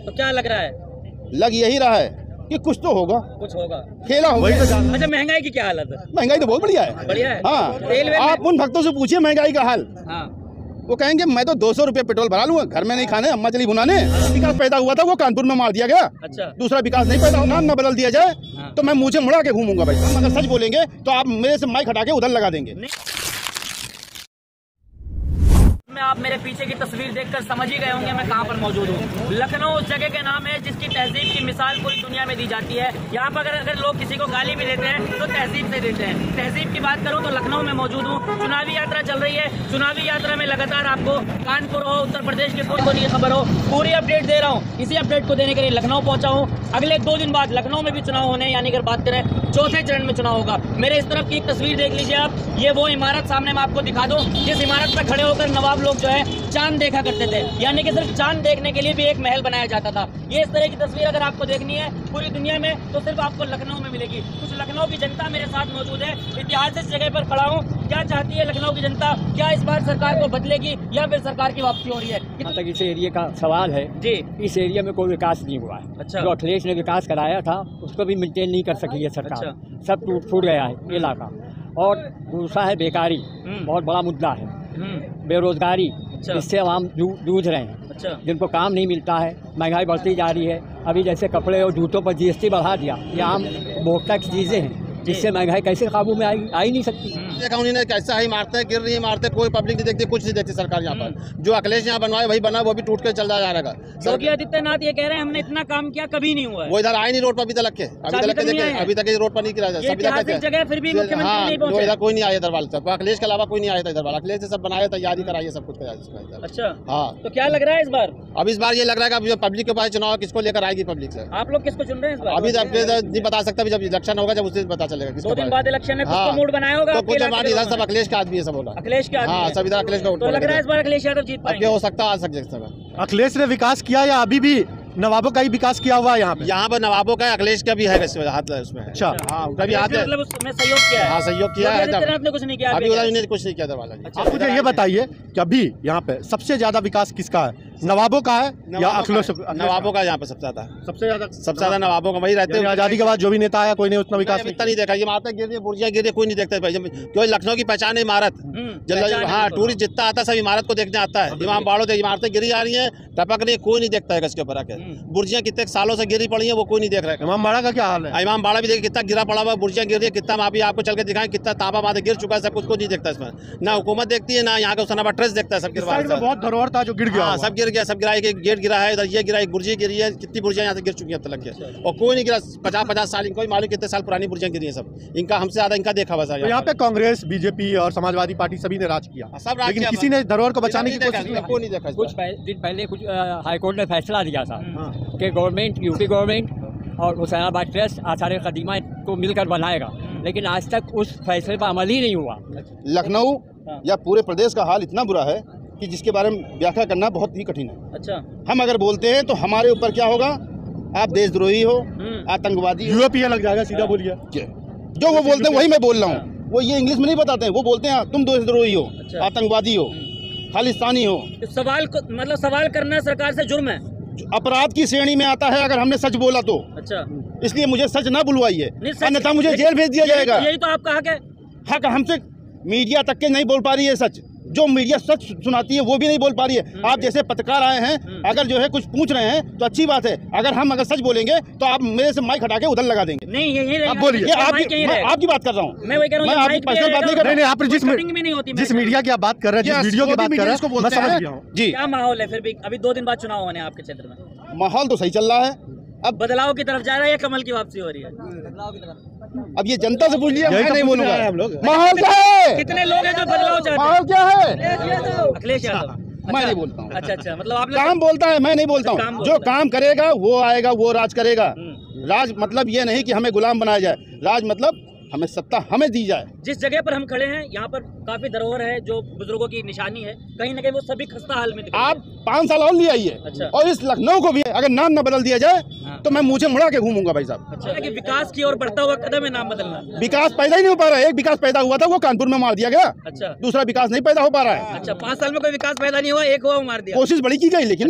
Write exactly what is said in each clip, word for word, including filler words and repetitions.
तो क्या लग रहा है? लग यही रहा है कि कुछ तो होगा, कुछ होगा, खेला होगा। अच्छा, महंगाई की क्या हालत है? महंगाई तो बहुत बढ़िया है, बढ़िया है। हाँ, तेल आप उन भक्तों से पूछिए महंगाई का हाल। हाँ, वो कहेंगे मैं तो दो सौ रुपये पेट्रोल भरा लूंगा, घर में नहीं खाने, अम्मा चली बुनाने। विकास पैदा हुआ था वो कानपुर में मार दिया गया। अच्छा, दूसरा विकास नहीं पैदा, नाम न बदल दिया जाए हाँ। तो मैं मुझे मुड़ा के घूमूंगा भाई। हम अगर सच बोलेंगे तो आप मेरे से माइक हटा के उधर लगा देंगे। मैं आप मेरे पीछे की तस्वीर देखकर समझ ही गए होंगे मैं कहां पर मौजूद हूं। लखनऊ उस जगह के नाम है जिसकी तहजीब की मिसाल पूरी दुनिया में दी जाती है। यहाँ पर अगर अगर लोग किसी को गाली भी देते हैं तो तहजीब से देते हैं। तहजीब की बात करूं तो लखनऊ में मौजूद हूं। चुनावी यात्रा चल रही है। चुनावी यात्रा में लगातार आपको कानपुर हो, उत्तर प्रदेश के कोई कोई खबर हो, पूरी अपडेट दे रहा हूँ। इसी अपडेट को देने के लिए लखनऊ पहुंचा हूँ। अगले दो दिन बाद लखनऊ में भी चुनाव होने, यानी अगर बात करें चौथे चरण में चुनाव होगा। मेरे इस तरफ की एक तस्वीर देख लीजिए आप। ये वो इमारत सामने मैं आपको दिखा दूं जिस इमारत पर खड़े होकर नवाब लोग जो है चांद देखा करते थे, यानी कि सिर्फ चांद देखने के लिए भी एक महल बनाया जाता था। ये इस तरह की तस्वीर अगर आपको देखनी है पूरी दुनिया में तो सिर्फ आपको लखनऊ में मिलेगी। कुछ लखनऊ की जनता मेरे साथ मौजूद है। इतिहास इस जगह पर खड़ा हूँ। क्या चाहती है लखनऊ की जनता? क्या इस बार सरकार को बदलेगी या फिर सरकार की वापसी हो रही है? जहाँ तक इस एरिया का सवाल है जी, इस एरिया में कोई विकास नहीं हुआ है। अच्छा। जो अखिलेश ने विकास कराया था उसको भी मेंटेन नहीं कर सकी है सरकार। अच्छा। सब टूट फूट गया है इलाका। और दूसरा है बेकारी, बहुत बड़ा मुद्दा है। बेरोजगारी, अच्छा। इससे आवाम जूझ रहे हैं। अच्छा। जिनको काम नहीं मिलता है, महंगाई बढ़ती जा रही है। अभी जैसे कपड़े और जूतों पर जीएसटी बढ़ा दिया, ये आम उपभोक्ता की चीज़ें हैं जिससे महंगाई कैसे काबू में आई आ ही नहीं सकती। देखा उन्होंने कैसा है, मारते गिर रही है, मारते, कोई पब्लिक नहीं देखती, कुछ नहीं देखती सरकार यहाँ पर। जो अखिलेश यहाँ बनवाए वही बना, वो भी टूट के चल जा रहेगा। योगी आदित्यनाथ ये कह रहे हैं हमने इतना काम किया कभी नहीं हुआ है। वो इधर आए नहीं रोड पर अभी तक के, अभी तक के देखे, अभी तक रोड पर नहीं किया ये ऐतिहासिक जगह है, फिर भी मुख्यमंत्री नहीं पहुंचे। इधर कोई नहीं आया इधर वाले, अखिलेश के अलावा कोई नहीं आया था इधर वाला। अखिलेश ने सब बनाया, तैयारी कराई है, सब कुछ कराया। अच्छा, हाँ। तो क्या लग रहा है इस बार? अब इस बार ये लग रहा है कि पब्लिक के पास चुनाव किसको लेकर आएगी पब्लिक से। आप लोग किसको चुन रहे हैं इस बार? अभी नहीं बता सकता, जब इलेक्शन होगा जब उससे पता चलेगा। दो दिन बाद इलेक्शन है, कुछ मूड बनाया होगा। तो कुछ हमारे इधर सब अखिलेश का आदमी है, सब बोला अखिलेश के आदमी। हाँ, सब इधर अखिलेश का। तो लग रहा है इस बार अखिलेश यादव जीत पाएंगे। हो सकता है, आ सकता है। अखिलेश ने विकास किया या अभी भी नवाबों का ही विकास किया हुआ है यहाँ पे? यहाँ पर नवाबों का, अखिलेश का भी है हाथ उसमें। अच्छा, हाँ, उनका भी हाथ है, मतलब उसमें सहयोग किया है। हाँ, सहयोग किया है। आपने कुछ नहीं किया अभी उन्होंने कुछ नहीं किया था वाला। आप मुझे ये बताइए कि अभी यहाँ पे सबसे ज्यादा विकास किसका है, नवाबों का है या अखिलेश? नवाबों का यहाँ पे सबसे ज्यादा, सबसे ज्यादा सबसे ज्यादा नवाबों का वही रहते हैं। आजादी के बाद जो भी नेता आया कोई ने उतना विकास इतना नहीं देखा। ये मारता गिर रही है, बुर्जियाँ गिर रही है, कोई नहीं देखता भाई। क्योंकि लखनऊ की पहचान है इमारत। हाँ, टूरिस्ट जितना आता है सब इमारत को देखने आता है। इमाम बाड़ों से इमारतें गिरी जा रही है, टपक रही है, कोई नहीं देखता है इसके ऊपर आके। बुर्जियाँ कितने सालों से गिरी पड़ी है, वो कोई नहीं देख रहा है। इमाम बाड़ा का क्या हाल है? इमाम बाड़ा भी देखिए कितना गिरा पड़ा हुआ, बुर्जियाँ गिर रही है, कितना वहाँ भी आपको चल के दिखाएं, कितना ताबा बांधे गिर चुका है, सब कुछ को नहीं देखता इसमें। ना हुकूमत देखती है, ना यहाँ का सनाबा ट्रस्ट देखता है। सब गिर बहुत धरोहर था जो गिर गया, सब गिर गया, सब गिरा। एक गेट गिरा है, इधर ये गिरा, एक बुर्जी गिरी है। कितनी बुर्जियाँ यहाँ से गिर चुकी है अब तक के, और कोई नहीं गिरा। पचास पचास साल इनको मालूम कितने साल पुरानी बुर्जियाँ गिरी है सब। इनका हमसे ज्यादा इनका देखा हुआ है। यहाँ पे कांग्रेस, बीजेपी और समाजवादी पार्टी सभी ने राज किया, सब राज लेकिन किसी ने धरोहर को बचाने की कोशिश नहीं देखा। कुछ दिन पहले कुछ हाईकोर्ट ने फैसला दिया था कि गवर्नमेंट, यूपी गवर्नमेंट और हुसैनाबाद ट्रस्ट आसार कदीमा को मिलकर बनाएगा, लेकिन आज तक उस फैसले पर अमल ही नहीं हुआ। लखनऊ या पूरे प्रदेश का हाल इतना बुरा है कि जिसके बारे में व्याख्या करना बहुत ही कठिन है। अच्छा, हम अगर बोलते हैं तो हमारे ऊपर क्या होगा, आप देशद्रोही हो, आतंकवादी, यूएपीए लग जाएगा, सीधा बोलिए। जो वो बोलते हैं वही मैं बोल रहा हूँ। वो ये इंग्लिश में नहीं बताते हैं, वो बोलते हैं तुम देशद्रोही हो, आतंकवादी हो, खालिस्तानी हो। तो सवाल को मतलब सवाल करना सरकार से जुर्म है, अपराध की श्रेणी में आता है अगर हमने सच बोला तो। अच्छा, इसलिए मुझे सच ना बुलवाइए, अन्यथा मुझे जेल भेज दिया जाएगा। यही तो आपका हक है। हक हमसे मीडिया तक के नहीं बोल पा रही है सच। जो मीडिया सच सुनाती है वो भी नहीं बोल पा रही है। आप जैसे पत्रकार आए हैं, अगर जो है कुछ पूछ रहे हैं तो अच्छी बात है। अगर हम अगर सच बोलेंगे तो आप मेरे से माइक हटा के उधर लगा देंगे। नहीं, यही आप बोलिए, आपकी आपकी बात कर रहा हूँ मैं, आपकी पर्सनल बात नहीं कर रहा हूँ। जिस मीडिया की आप बात कर रहे हैं, जिस वीडियो की बात कर रहे हैं, मैं समझ गया हूँ जी। क्या माहौल है फिर भी? अभी दो दिन बाद चुनाव होने आपके क्षेत्र में। माहौल तो सही चल रहा है। अब बदलाव की तरफ जा रहा है या कमल की वापसी हो रही है? बदलाव की तरफ। अब ये जनता से पूछ लिया, मैं नहीं बोलूंगा। हम लोग माहौल क्या है? कितने लोग हैं जो बदलाव चाहते हैं? माहौल क्या है? अखिलेश यादव। मैं नहीं बोलता हूँ। अच्छा अच्छा, मतलब आप काम बोलता है, मैं नहीं बोलता हूँ। जो काम करेगा वो आएगा, वो राज करेगा। राज मतलब ये नहीं कि हमें गुलाम बनाया जाए, राज मतलब हमें सत्ता हमें दी जाए। जिस जगह पर हम खड़े हैं यहाँ पर काफी धरोहर है जो बुजुर्गों की निशानी है, कहीं न कहीं वो सभी खस्ता हाल में। आप पाँच साल और ले आइए। अच्छा। और इस लखनऊ को भी अगर नाम न बदल दिया जाए तो मैं मुझे मुड़ा के घूमूंगा भाई साहब। अच्छा, कि विकास की ओर बढ़ता हुआ कदम है नाम बदलना। विकास पैदा ही नहीं हो पा रहा है। एक विकास पैदा हुआ था वो कानपुर में मार दिया गया। अच्छा, दूसरा विकास नहीं पैदा हो पा रहा है। अच्छा, पाँच साल में कोई विकास पैदा नहीं हुआ, एक हुआ मार दिया। कोशिश बड़ी की गई लेकिन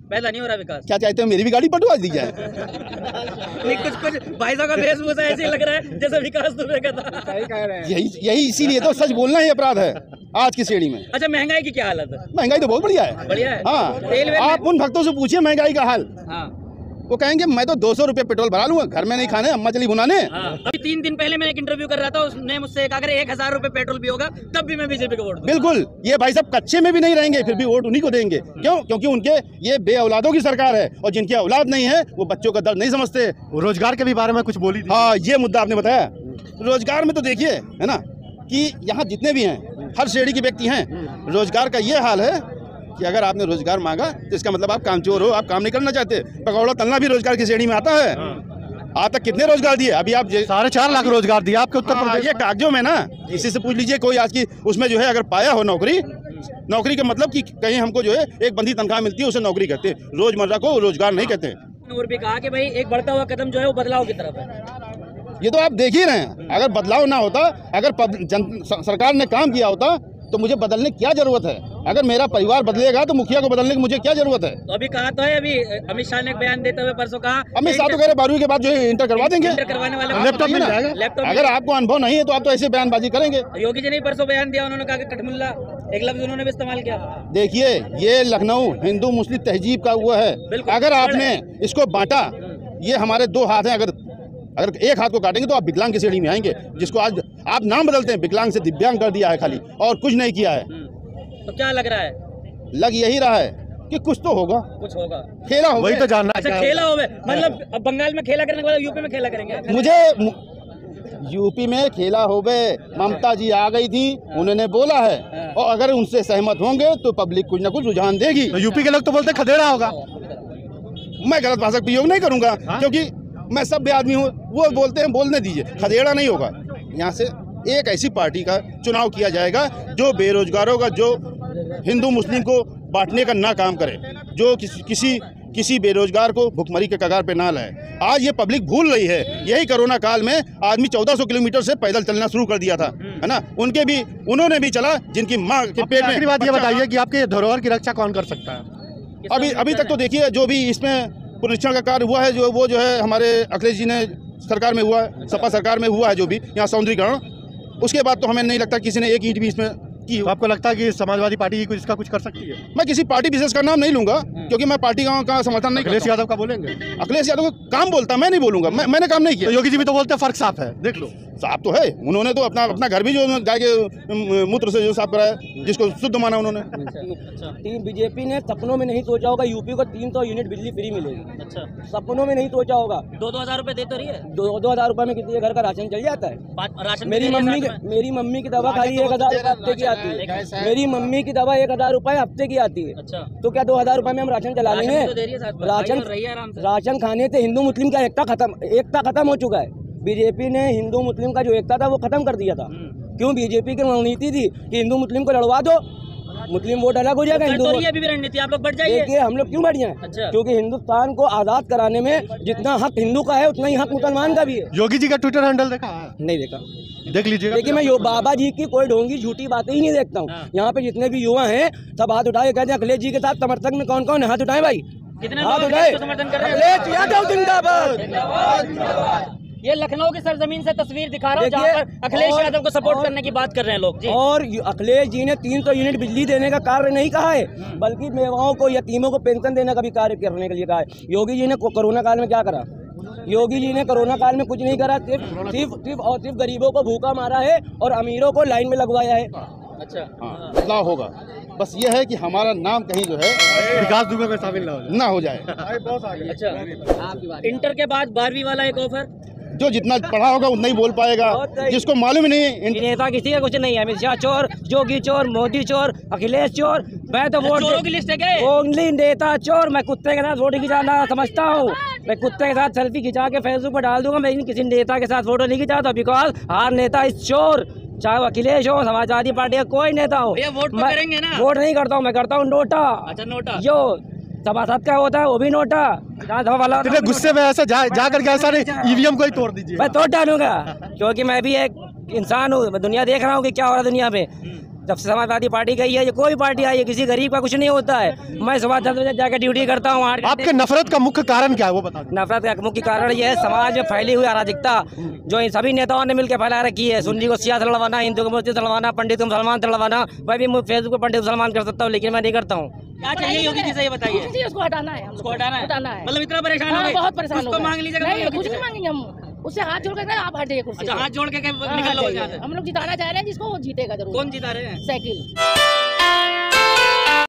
पैदा नहीं हो रहा विकास। क्या चाहते हो मेरी भी गाड़ी पटवा दी जाए? नहीं, कुछ कुछ भाई साहब का वेशभूषा ऐसे लग रहा है जैसे विकास दुबे का था। यही यही इसीलिए तो सच बोलना ही अपराध है आज की श्रेणी में। अच्छा, महंगाई की क्या हालत है? महंगाई तो बहुत बढ़िया है। बढ़िया है। हाँ, आप उन भक्तों से पूछिए महंगाई का हाल। हाँ, वो कहेंगे मैं तो दो सौ रुपये पेट्रोल भरा लूंगा, घर में नहीं खाने, अम्मा चली बुनाने। हाँ। अभी तीन दिन पहले मैं एक इंटरव्यू कर रहा था, उसने मुझसे कहा अगर एक हजार रुपए पेट्रोल भी होगा तब भी मैं बीजेपी को वोट दूंगा। बिल्कुल, ये भाई साहब कच्चे में भी नहीं रहेंगे, फिर भी वोट उन्हीं को देंगे। क्यों? क्योंकि उनके ये बे औलादों की सरकार है और जिनकी औलाद नहीं है वो बच्चों का दर्द नहीं समझते। रोजगार के भी बारे में कुछ बोली थी। हाँ, ये मुद्दा आपने बताया। रोजगार में तो देखिए है ना कि यहाँ जितने भी हैं हर श्रेणी के व्यक्ति हैं, रोजगार का ये हाल है कि अगर आपने रोजगार मांगा तो इसका मतलब आप कामचोर हो, आप काम नहीं करना चाहते। पकौड़ा तलना भी रोजगार की श्रेणी में आता है। आज तक कितने रोजगार दिए? अभी आप साढ़े चार लाख रोजगार दिया आपके उत्तर हाँ, प्रदेश। ये कागजों में ना, इसी से पूछ लीजिए कोई आज की उसमें जो है अगर पाया हो नौकरी। नौकरी का मतलब कि कहीं हमको जो है एक बंदी तनख्वाह मिलती है उसे नौकरी कहते हैं, रोजमर्रा को रोजगार नहीं कहते। और भी कहा कि भाई एक बढ़ता हुआ कदम जो है वो बदलाव की तरफ है। ये तो आप देख ही रहे हैं। अगर बदलाव ना होता, अगर जन, सरकार ने काम किया होता तो मुझे बदलने की क्या जरूरत है? अगर मेरा परिवार बदलेगा तो मुखिया को बदलने की मुझे क्या जरूरत है? तो अभी कहा तो है, अभी अमित शाह ने एक बयान देते हुए परसों कहा अमित शाह तो कह रहे बारहवीं के बाद जो है इंटर करवा देंगे। इंटर करवाने वाले लैपटॉप मिल जाएगा। लैपटॉप अगर आपको अनुभव नहीं है तो आप तो ऐसे बयानबाजी करेंगे। योगी जी ने परसों बयान दिया, उन्होंने कहा कि कठमुल्ला एक लफ्ज उन्होंने भी इस्तेमाल किया। देखिए, ये लखनऊ हिंदू मुस्लिम तहजीब का हुआ है। अगर आपने इसको बांटा, ये हमारे दो हाथ हैं, अगर अगर एक हाथ को काटेंगे तो आप विकलांग की श्रेणी में आएंगे, जिसको आज आप नाम बदलते हैं, विकलांग से दिव्यांग कर दिया है खाली, और कुछ नहीं किया है। तो क्या लग रहा है? लग यही रहा है कि कुछ तो होगा, कुछ होगा, खेला होगा। वही तो जानना है। अच्छा, खेला होगा मतलब अब बंगाल में खेला करने के बाद यूपी में खेला करेंगे। मुझे यूपी में खेला होवे, ममता जी आ गई थी, उन्होंने बोला है, और अगर उनसे सहमत होंगे तो पब्लिक कुछ ना कुछ रुझान देगी। तो यूपी के लोग तो बोलते खदेड़ा होगा। मैं गलत भाषा का प्रयोग नहीं करूंगा, क्योंकि मैं सभ्य आदमी हूँ। वो बोलते हैं, बोलने दीजिए, खदेड़ा नहीं होगा। यहाँ से एक ऐसी पार्टी का चुनाव किया जाएगा जो बेरोजगारों का, जो हिंदू मुस्लिम को बांटने का ना काम करे, जो किसी किसी किसी बेरोजगार को भुखमरी के कगार पे ना लाए। आज ये पब्लिक भूल रही है। यही कोरोना काल में आदमी चौदह सौ किलोमीटर से पैदल चलना शुरू कर दिया था, है ना। उनके भी उन्होंने भी चला जिनकी माँ के पेट में। आखिरी बात ये बताइए कि आपके धरोहर की रक्षा कौन कर सकता है? अभी अभी तक तो देखिए, जो भी इसमें पुनरीक्षण का कार्य हुआ है, जो वो जो है हमारे अखिलेश जी ने सरकार में हुआ है, सपा सरकार में हुआ है, जो भी यहाँ सौंदर्यीकरण, उसके बाद तो हमें नहीं लगता किसी ने एक ईंट भी इसमें की। तो आपको लगता है कि समाजवादी पार्टी कुछ इसका कुछ कर सकती है? मैं किसी पार्टी विशेष का नाम नहीं लूंगा, क्योंकि मैं पार्टी का, का समर्थन नहीं। अखिलेश यादव का बोलेंगे? अखिलेश यादव का काम बोलता, मैं नहीं बोलूंगा। मैं, मैंने काम नहीं किया। तो योगी जी भी तो बोलते हैं फर्क साफ है, देख लो। साफ तो है, उन्होंने तो अपना अपना घर भी जो गाय के मूत्र से जो साफ कराया, जिसको शुद्ध माना उन्होंने। टीम बीजेपी ने सपनों में नहीं सोचा होगा यूपी को तीन सौ यूनिट बिजली फ्री मिलेगी। अच्छा, सपनों में नहीं सोचा होगा। दो दो हजार रूपए दे तो रही है। दो दो हजार रूपए में किसी घर का राशन चल जाता है? राशन मेरी मम्मी मेरी मम्मी की दवा खाली एक हजार रूपए हफ्ते की आती है। मेरी मम्मी की दवा एक हजार रूपए हफ्ते की आती है। अच्छा, तो क्या दो हजार रूपए में हम राशन चला लेंगे? राशन राशन खाने से हिंदू मुस्लिम का एकता खत्म एकता खत्म हो चुका है। बीजेपी ने हिंदू मुस्लिम का जो एकता था वो खत्म कर दिया था। क्यों? बीजेपी की रणनीति थी कि हिंदू मुस्लिम को लड़वा दो, मुस्लिम वोट अलग हो जाएगा, हिंदू वोट। भी रणनीति आप लोग बढ़ जाइए। देखिए, हम लोग क्यों बढ़ जाएं? अच्छा। क्योंकि हिंदुस्तान को आजाद कराने में जितना हक हिंदू का है उतना ही हक मुसलमान का भी है। योगी जी का ट्विटर हैंडल देखा? नहीं देखा। देख लीजिएगा। देखिए, मैं यो बाबा जी की कोई ढोंगी झूठी बातें ही नहीं देखता हूँ। यहाँ पे जितने भी युवा हैं सब हाथ उठाए, कहते हैं अखिलेश जी के साथ समर्थक में कौन कौन है, हाथ उठाए भाई, कितने हाथ उठाए। समर्थन कर रहे हैं? अखिलेश यादव जिंदाबाद। ये लखनऊ की सरजमीन से तस्वीर दिखा रहा हूँ जहाँ पर अखिलेश यादव को सपोर्ट करने की बात कर रहे हैं लोग जी। और अखिलेश जी ने तीन सौ यूनिट बिजली देने का कार्य नहीं कहा है, बल्कि मेवाओं को, यतीमों को पेंशन देने का भी कार्य करने के लिए कहा है। योगी जी ने कोरोना काल में क्या करा? योगी जी ने कोरोना काल में कुछ नहीं करा, सिर्फ सिर्फ सिर्फ और सिर्फ गरीबों को भूखा मारा है और अमीरों को लाइन में लगवाया है। अच्छा, हाँ, बदलाव होगा। बस ये है कि हमारा नाम कहीं जो है विकास दुबे में शामिल ना हो ना हो जाए। अच्छा, इंटर के बाद बारहवीं वाला एक ऑफर, जो जितना पढ़ा होगा उतना ही बोल पाएगा, जिसको मालूम ही नहीं। नेता किसी का कुछ नहीं है, अमित शाह चोर, योगी चोर, मोदी चोर, अखिलेश चोर। मैं तो वोट चोरों की लिस्ट है क्या? ओनली नेता चोर। मैं कुत्ते के साथ फोटो खिंचाना समझता हूँ, मैं कुत्ते के साथ सेल्फी खिंचा के फेसबुक पर डाल दूंगा, मैं किसी नेता के साथ फोटो नहीं खिंचाता, बिकॉज हर नेता इस चोर, चाहे वो अखिलेश हो, समाजवादी पार्टी का कोई नेता हो। वोट तो करेंगे ना? वोट नहीं करता हूँ, मैं करता हूँ नोटा। अच्छा, नोटा जो सभासद का होता है वो भी नोटा। वाला गुस्से में ऐसा जा, जा करके ऐसा नहीं, ईवीएम को ही तोड़ दीजिए। मैं तोड़ डालूंगा, क्योंकि मैं भी एक इंसान हूँ, मैं दुनिया देख रहा हूँ कि क्या हो रहा है दुनिया में। जब से समाजवादी पार्टी गई है, ये कोई पार्टी आई है, किसी गरीब का कुछ नहीं होता है। मैं सुबह दस बजे जाकर ड्यूटी करता हूँ। आपके नफरत का मुख्य कारण क्या है वो बता दीजिए। नफरत का मुख्य कारण ये है समाज में फैली हुई अराजकता जो इन सभी नेताओं ने मिलकर फैला रखी है। सुन्नी को सिया से लड़वाना, हिंदू को मुस्लिम से लड़वाना, पंडित को मुसलमान से लड़वाना। मैं भी फेसबुक पर पंडित मुसलमान कर सकता हूँ, लेकिन मैं नहीं करता हूँ। क्या चाहिए योगी जी से ये बताइए। जी, उसको हटाना है, उसको हटाना है, हटाना है। मतलब इतना परेशान हो हाँ, गए, बहुत परेशान हो उसको गए। मांग लीजिएगा। नहीं, कुछ नहीं मांगेंगे हम, उससे हाथ जोड़ कर आप हटिए कुर्सी अच्छा, से। हाथ जोड़ के हाँ, निकल लो हट यहाँ जाइए। से। हम लोग जिताना चाह रहे हैं, जिसको वो जीतेगा जरूर। कौन जिता रहे हैं? साइकिल।